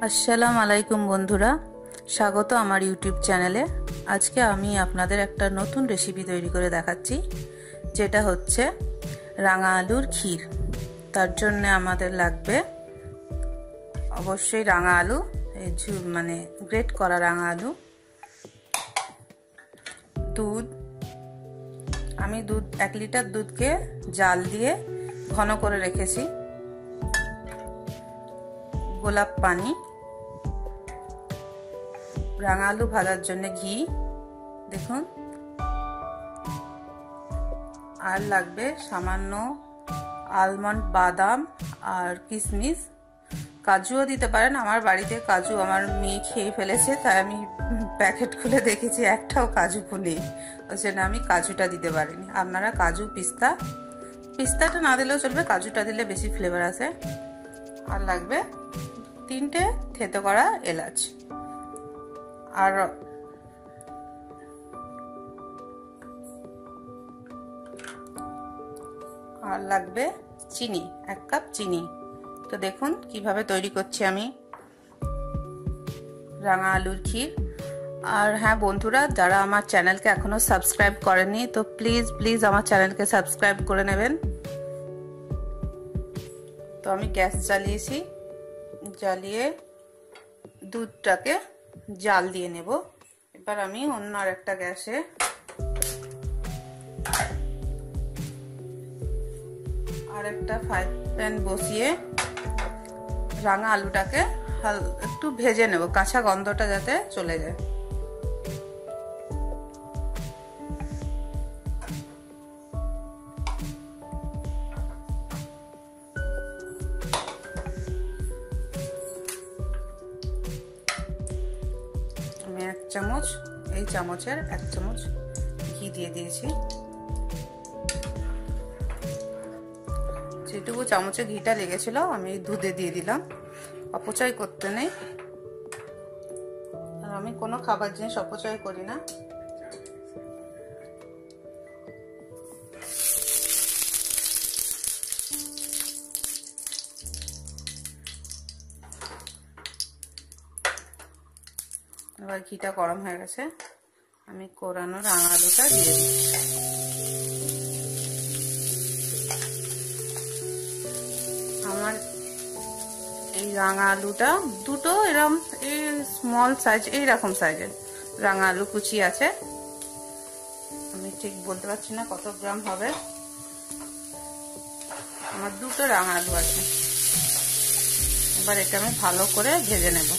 আসসালামু আলাইকুম বন্ধুরা, স্বাগত আমার ইউটিউব চ্যানেলে। আজকে আমি আপনাদের একটা নতুন রেসিপি তৈরি করে দেখাচ্ছি, যেটা হচ্ছে রাঙা আলুর ক্ষীর। তার জন্য আমাদের লাগবে অবশ্যই রাঙা আলু, মানে গ্রেট করা রাঙা আলু, দুধ। আমি 1 লিটার দুধকে জাল দিয়ে ঘন করে রেখেছি, গোলাপ পানি, রাঙা আলু ভাজার জন্য ঘি, দেখুন, আর লাগবে সামান্য আলমন্ড, বাদাম আর কিশমিশ। কাজুও দিতে পারেন। আমার বাড়িতে কাজু আমার মেয়ে খেয়ে ফেলেছে, তাই আমি প্যাকেট খুলে দেখেছি একটাও কাজু নেই, ওই জন্য আমি কাজুটা দিতে পারিনি। আপনারা কাজু, পিস্তাটা না দিলেও চলবে, কাজুটা দিলে বেশি ফ্লেভার আসে। আর লাগবে 3টে থেতো করা এলাচ, আর লাগবে চিনি, 1 কাপ চিনি। তো দেখুন কিভাবে তৈরি করছি আমি রাঙা আলুর ক্ষীর। আর হ্যাঁ বন্ধুরা, যারা আমার চ্যানেলকে এখনো সাবস্ক্রাইব করেননি, তো প্লিজ আমার চ্যানেলকে সাবস্ক্রাইব করে নেবেন। তো আমি গ্যাস জ্বালিয়েছি, জ্বালিয়ে দুধটাকে জাল দিয়ে নেব। এবার আমি অন্য আরেকটা গ্যাসে আরেকটা ফ্রাই প্যান বসিয়ে রাঙা আলুটাকে একটু ভেজে নেব, কাঁচা গন্ধটা যাতে চলে যায়। আমি 1 চামচ, এই চামচের 1 চামচ ঘি দিয়ে দিয়েছি। যেটুকু চামচে ঘিটা লেগেছিল আমি দুধে দিয়ে দিলাম। অপচয় করতে নেই, আর আমি কোনো খাবার জিনিস অপচয় করি না। এবার ঘিটা গরম হয়ে গেছে, আমি কোরানো রাঙা আলুটা দিয়ে দিচ্ছি। আমার এই রাঙা আলুটা দুটো এরকম স্মল সাইজ, এইরকম সাইজের রাঙা আলু কুচি আছে। আমি ঠিক বলতে পারছি না কত গ্রাম হবে, আমার দুটো রাঙা আলু আছে। এবার এটা আমি ভালো করে ভেজে নেব।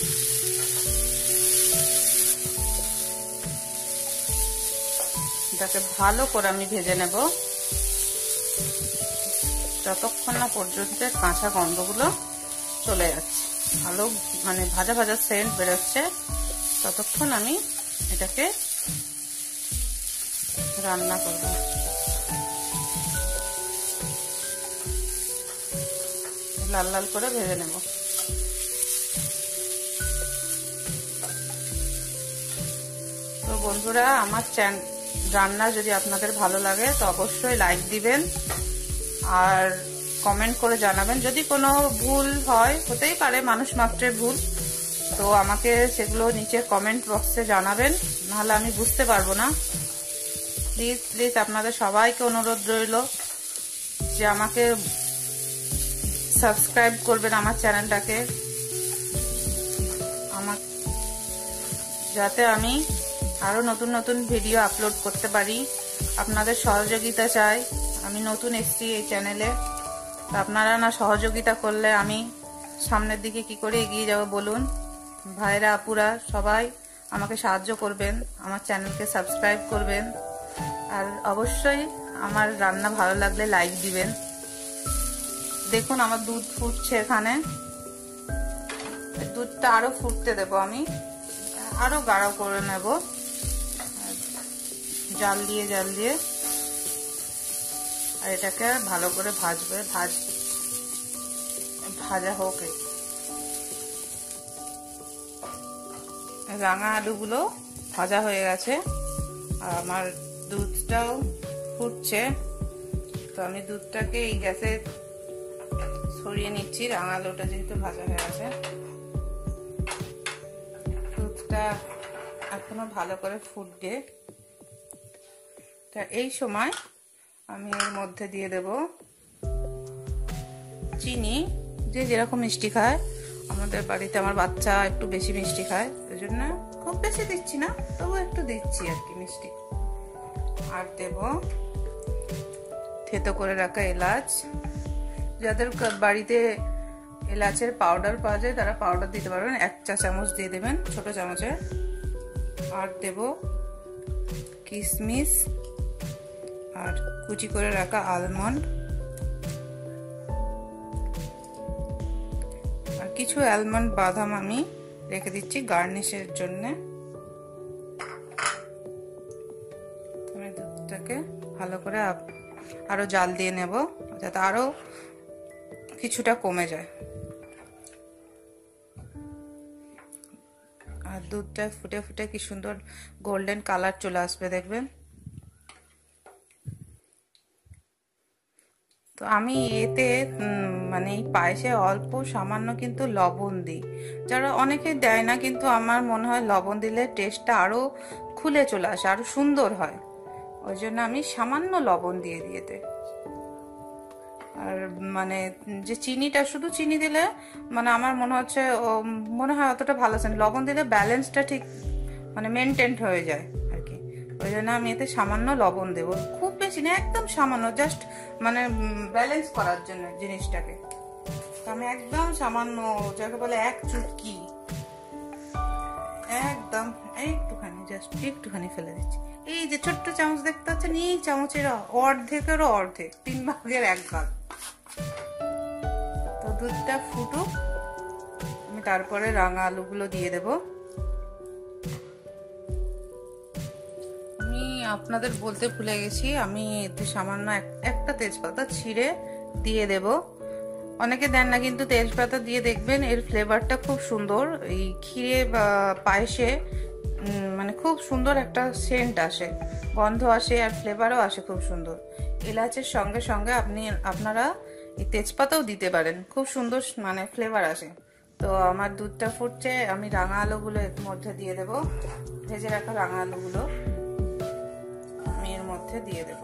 এটাকে ভালো করে আমি ভেজে নেব যতক্ষণ না পর্যন্ত কাঁচা গন্ধগুলো চলে যাচ্ছে, ভালো মানে ভাজা ভাজা সেন্ট বেরোচ্ছে, ততক্ষণ আমি এটাকে রান্না করব। লাল লাল করে ভেজে নেব। তো বন্ধুরা, আমার রান্না যদি আপনাদের ভালো লাগে তো অবশ্যই লাইক দিবেন আর কমেন্ট করে জানাবেন। যদি কোনো ভুল হয়, হতেই পারে, মানুষ মাত্রের ভুল, তো আমাকে সেগুলো নিচে কমেন্ট বক্সে জানাবেন, নাহলে আমি বুঝতে পারবো না। প্লিজ আপনাদের সবাইকে অনুরোধ রইল যে আমাকে সাবস্ক্রাইব করবেন আমার চ্যানেলটাকে, যাতে আমি আরো নতুন নতুন ভিডিও আপলোড করতে পারি। আপনাদের সহযোগিতা চাই, আমি নতুন এসেছি এই চ্যানেলে, আপনারা না সহযোগিতা করলে আমি সামনের দিকে কি করে এগিয়ে যাব বলুন। ভাইরা, আপুরা সবাই আমাকে সাহায্য করবেন, আমার চ্যানেলকে সাবস্ক্রাইব করবেন, আর অবশ্যই আমার রান্না ভালো লাগলে লাইক দিবেন। দেখুন আমার দুধ ফুটছে, এখানে দুধটা আরো ফুটতে দেব, আমি আরো গাঢ় করে নেব জাল দিয়ে, আর এটাকে ভালো করে ভাজা হোক। রাঙা আলুগুলো ভাজা হয়ে গেছে আর আমার দুধটাও ফুটছে, তো আমি দুধটাকে এই গ্যাসে ছড়িয়ে নিচ্ছি। রাঙা আলুটা যেহেতু ভাজা হয়ে গেছে, এটা এখনো ভালো করে ফুটবে। তা এই সময় আমি এর মধ্যে দিয়ে দেব চিনি, যে যেরকম মিষ্টি খায়। আমাদের বাড়িতে আমার বাচ্চা একটু বেশি মিষ্টি খায়, ওই জন্য খুব বেশি দিচ্ছি না, তবু একটু দিচ্ছি আর কি মিষ্টি। আর দেব থেতো করে রাখা এলাচ, যাদের বাড়িতে এলাচের পাউডার পাওয়া যায় তারা পাউডার দিতে পারবেন, 1 চা চামচ দিয়ে দেবেন ছোট চামচে। আর দেব কিশমিশ আর কুচি করে রাখা আলমন্ড, আর কিছু আলমন্ড বাদাম আমি রেখে দিচ্ছি গার্নিশের জন্য। আমি দুধটাকে ভালো করে আরো জাল দিয়ে নেব যাতে আরো কিছুটা কমে যায়। আর দুধটা ফুটে ফুটে কি সুন্দর গোল্ডেন কালার চলে আসবে দেখবেন। তো আমি এতে মানে এই পায়েসে অল্প সামান্য কিন্তু লবণ দিই, যারা অনেকে দেয় না, কিন্তু আমার মনে হয় লবণ দিলে টেস্টটা আরো খুলে চলে আসে, আরো সুন্দর হয়, ওই জন্য আমি সামান্য লবণ দিয়ে দিয়েতে। আর মানে যে চিনিটা, শুধু চিনি দিলে মানে আমার মনে হচ্ছে অতটা ভালো আছে, লবণ দিলে ব্যালেন্সটা ঠিক মানে মেনটেন হয়ে যায় আর কি, ওই জন্য আমি এতে সামান্য লবণ দেবো, খুব বেশি না, একদম সামান্য, জাস্ট মানে ব্যালেন্স করার জন্য জিনিসটাকে। আমি একদম সামান্য, যাকে বলে 1 চুটকি, একদম একটুখানি, জাস্ট একটুখানি ফেলে দিচ্ছি। এই যে ছোট্ট চামচ দেখতে পাচ্ছেন, এই চামচের অর্ধেকেরও অর্ধেক, 3 ভাগের 1 ভাগ। তো দুধটা ফুটুক, আমি তারপরে রাঙা আলুগুলো দিয়ে দেব। আমি আপনাদের বলতে ভুলে গেছি, আমি এতে সামান্য একটা তেজপাতা ছিঁড়ে দিয়ে দেব। অনেকে দেন না, কিন্তু তেজপাতা দিয়ে দেখবেন এর ফ্লেভারটা খুব সুন্দর, এই ক্ষীরে বা পায়েসে মানে খুব সুন্দর একটা সেন্ট আসে, গন্ধ আসে, আর ফ্লেভারও আসে খুব সুন্দর। এলাচের সঙ্গে সঙ্গে আপনারা এই তেজপাতাও দিতে পারেন, খুব সুন্দর মানে ফ্লেভার আসে। তো আমার দুধটা ফুটছে, আমি রাঙা আলুগুলো এর মধ্যে দিয়ে দেব, ভেজে রাখা রাঙা আলুগুলো আমি এর মধ্যে দিয়ে দেব।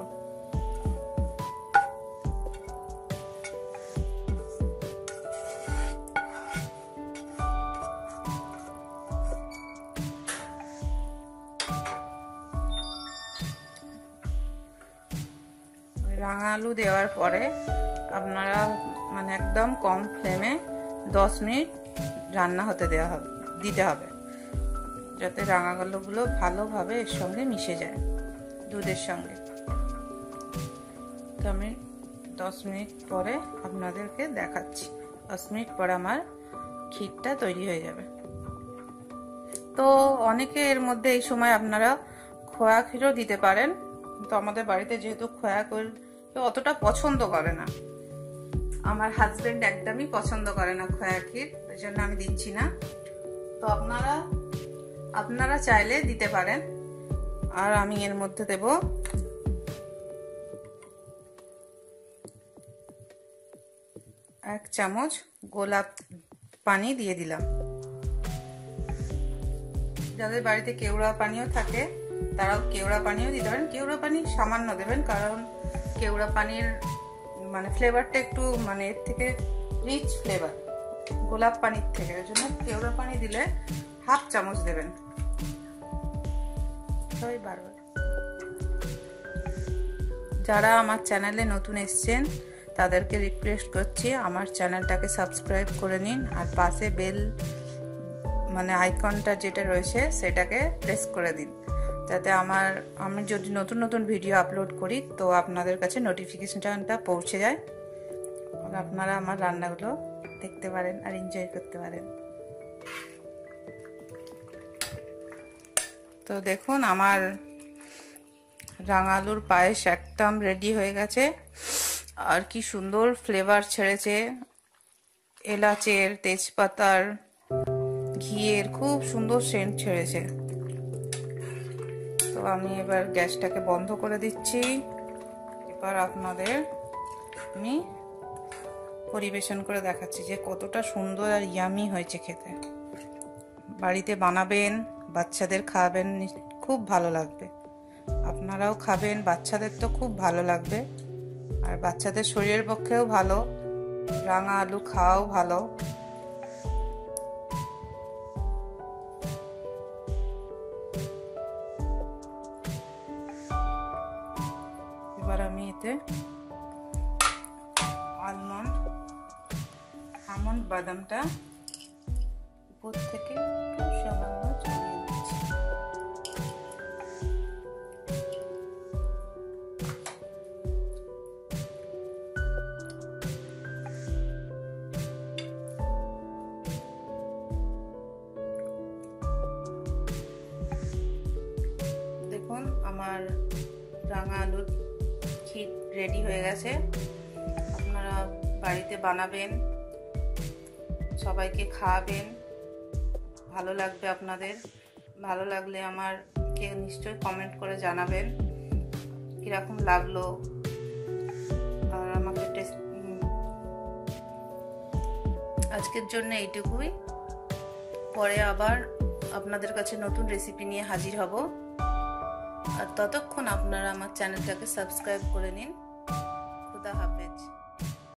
রাঙা আলু দেওয়ার পরে আপনারা মানে একদম কম ফ্লেমে 10 মিনিট রান্না হতে দিতে হবে, যাতে রাঙা আলুগুলো ভালোভাবে এর সঙ্গে মিশে যায় দুধের সঙ্গে। তো আমি 10 মিনিট পরে আপনাদেরকে দেখাচ্ছি। 10 মিনিট পরে আমার ক্ষীরটা তৈরি হয়ে যাবে। তো অনেকে এর মধ্যে এই সময় আপনারা খোয়া ক্ষীরও দিতে পারেন, তো আমাদের বাড়িতে যেহেতু খোয়া ক্ষীর অতটা পছন্দ করে না, আমার হাজবেন্ড একদমই পছন্দ করে না খোয়া ক্ষীর, ওই জন্য আমি দিচ্ছি না। তো আপনারা চাইলে দিতে পারেন। আর আমি এর মধ্যে দেব এক চামচ গোলাপ পানি দিয়ে দিলাম। যাদের বাড়িতে কেওড়া পানিও থাকে তারাও কেওড়া পানিও দিতে পারেন, কেওড়া পানি সামান্য দেবেন, কারণ কেওড়া পানির মানে ফ্লেভারটা একটু মানে এর থেকে রিচ ফ্লেভার গোলাপ পানির থেকে, ওই জন্য কেওড়া পানি দিলে 1/2 চামচ দেবেন। বারবার যারা আমার চ্যানেলে নতুন এসছেন তাদেরকে রিকোয়েস্ট করছি আমার চ্যানেলটাকে সাবস্ক্রাইব করে নিন, আর পাশে বেল মানে আইকনটা যেটা রয়েছে সেটাকে প্রেস করে দিন, যাতে আমি যদি নতুন নতুন ভিডিও আপলোড করি তো আপনাদের কাছে নোটিফিকেশনটা পৌঁছে যায়, আর আপনারা আমার রান্নাগুলো দেখতে পারেন আর এনজয় করতে পারেন। তো দেখুন আমার রাঙা আলুর পায়েস একদম রেডি হয়ে গেছে, আর কি সুন্দর ফ্লেভার ছেড়েছে, এলাচের, তেজপাতার, ঘিয়ের খুব সুন্দর সেন্ট ছেড়েছে। তো আমি এবার গ্যাসটাকে বন্ধ করে দিচ্ছি। এবার আপনাদের আমি পরিবেশন করে দেখাচ্ছি যে কতটা সুন্দর আর ইয়ামি হয়েছে খেতে। বাড়িতে বানাবেন, বাচ্চাদের খাওয়াবেন, খুব ভালো লাগবে। আপনারাও খাবেন, বাচ্চাদের তো খুব ভালো লাগবে। আর বাচ্চাদের শরীরের পক্ষেও ভালো, রাঙা আলু খাওয়াও ভালো। এবার আমি এতে আমন্ড বাদামটা উপর থেকে একটু সামান্য ছড়িয়ে দিচ্ছি। দেখুন আমার রাঙা আলুর ক্ষীর রেডি হয়ে গেছে। আপনারা বাড়িতে বানাবেন, সবাইকে খাওয়াবেন, ভালো লাগবে আপনাদের। ভালো লাগলে আমাকে নিশ্চয়ই কমেন্ট করে জানাবেন কিরকম লাগলো। আর আমাকে আজকের জন্য এইটুকুই। পরে আবার আপনাদের কাছে নতুন রেসিপি নিয়ে হাজির হব। আর ততক্ষণ আপনারা আমার চ্যানেলটাকে সাবস্ক্রাইব করে নিন।